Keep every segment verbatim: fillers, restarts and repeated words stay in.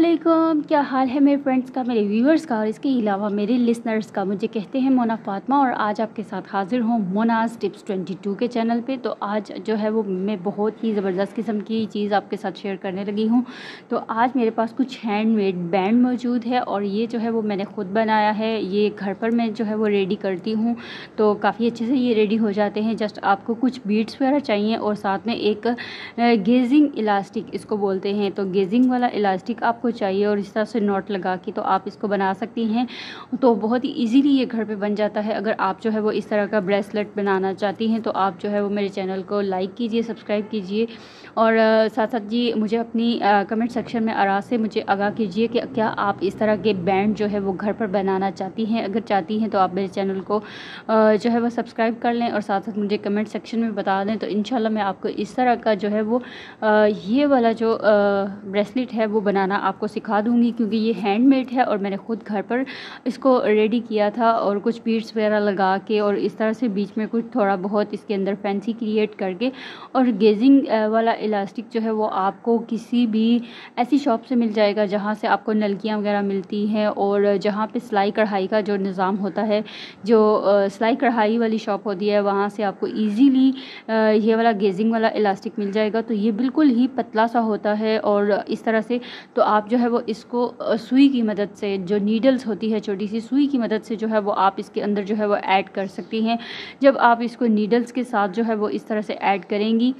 अस्सलामुअलैकुम। क्या हाल है मेरे फ्रेंड्स का, मेरे व्यूअर्स का और इसके अलावा मेरे लिसनर्स का। मुझे कहते हैं मोना फातिमा और आज आपके साथ हाजिर हूँ मोनास टिप्स ट्वेंटी टू के चैनल पे। तो आज जो है वो मैं बहुत ही ज़बरदस्त किस्म की चीज़ आपके साथ शेयर करने लगी हूँ। तो आज मेरे पास कुछ हैंडमेड बैंड मौजूद है और ये जो है वो मैंने ख़ुद बनाया है। ये घर पर मैं जो है वो रेडी करती हूँ तो काफ़ी अच्छे से ये रेडी हो जाते हैं। जस्ट आपको कुछ बीड्स वगैरह चाहिए और साथ में एक गेजिंग इलास्टिक इसको बोलते हैं, तो गेजिंग वाला इलास्टिक आपको चाहिए और इस तरह से नॉट लगा के तो आप इसको बना सकती हैं। तो बहुत ही इजीली ये घर पे बन जाता है। अगर आप जो है वो इस तरह का ब्रेसलेट बनाना चाहती हैं तो आप जो है वो मेरे चैनल को लाइक कीजिए, सब्सक्राइब कीजिए और साथ साथ जी मुझे अपनी कमेंट सेक्शन में आराम से मुझे आगाह कीजिए कि क्या आप इस तरह के बैंड जो है वो घर पर बनाना चाहती हैं। अगर चाहती हैं तो आप मेरे चैनल को जो है वो सब्सक्राइब कर लें और साथ साथ मुझे कमेंट सेक्शन में बता दें। तो इंशाल्लाह मैं आपको इस तरह का जो है वो ये वाला जो ब्रेसलेट है वो बनाना आपको सिखा दूंगी, क्योंकि ये हैंडमेड है और मैंने ख़ुद घर पर इसको रेडी किया था और कुछ बीड्स वगैरह लगा के और इस तरह से बीच में कुछ थोड़ा बहुत इसके अंदर फैंसी क्रिएट करके। और गेजिंग वाला इलास्टिक जो है वो आपको किसी भी ऐसी शॉप से मिल जाएगा जहाँ से आपको नलकियाँ वगैरह मिलती हैं और जहाँ पे सिलाई कढ़ाई का जो निज़ाम होता है, जो सिलाई कढ़ाई वाली शॉप होती है, वहाँ से आपको ईज़िली ये वाला गेजिंग वाला इलास्टिक मिल जाएगा। तो ये बिल्कुल ही पतला सा होता है और इस तरह से तो आप जो है वो इसको सुई की मदद से, जो नीडल्स होती है छोटी सी सुई की मदद से जो है वो आप इसके अंदर जो है वो ऐड कर सकती हैं। जब आप इसको नीडल्स के साथ जो है वो इस तरह से ऐड करेंगी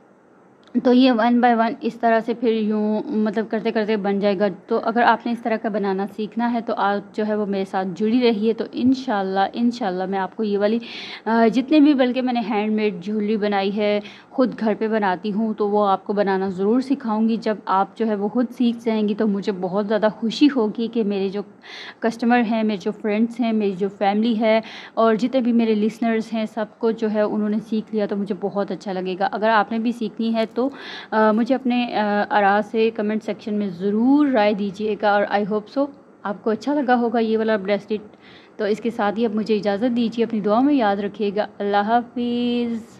तो ये वन बाय वन इस तरह से फिर यूँ मतलब करते करते बन जाएगा। तो अगर आपने इस तरह का बनाना सीखना है तो आप जो है वो मेरे साथ जुड़ी रहिए। तो इंशाल्लाह इंशाल्लाह मैं आपको ये वाली जितने भी बल्कि मैंने हैंडमेड ज्वेलरी बनाई है, ख़ुद घर पे बनाती हूँ, तो वो आपको बनाना ज़रूर सिखाऊंगी। जब आप जो है वो खुद सीख जाएंगी तो मुझे बहुत ज़्यादा खुशी होगी कि मेरे जो कस्टमर हैं, मेरे जो फ्रेंड्स हैं, मेरी जो फैमिली है और जितने भी मेरे लिसनर्स हैं, सबको जो है उन्होंने सीख लिया तो मुझे बहुत अच्छा लगेगा। अगर आपने भी सीखनी है तो तो आ, मुझे अपने आराम से कमेंट सेक्शन में ज़रूर राय दीजिएगा और आई होप सो आपको अच्छा लगा होगा ये वाला ब्रेसलेट। तो इसके साथ ही अब मुझे इजाज़त दीजिए, अपनी दुआ में याद रखिएगा। अल्लाह हाफिज़।